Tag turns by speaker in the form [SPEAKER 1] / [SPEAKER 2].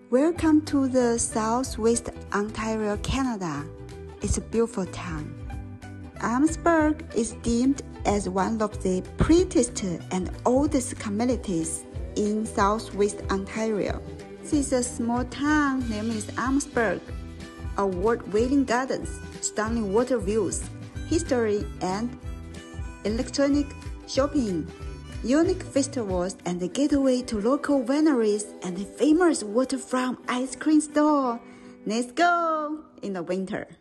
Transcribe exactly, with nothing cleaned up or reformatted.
[SPEAKER 1] Welcome to the Southwest Ontario, Canada. It's a beautiful town. Amherstburg is deemed as one of the prettiest and oldest communities in Southwest Ontario. This is a small town named Amherstburg. Award-winning gardens, stunning water views, history and electronic shopping, unique festivals, and the gateway to local wineries and the famous waterfront ice cream store. Let's go in the winter.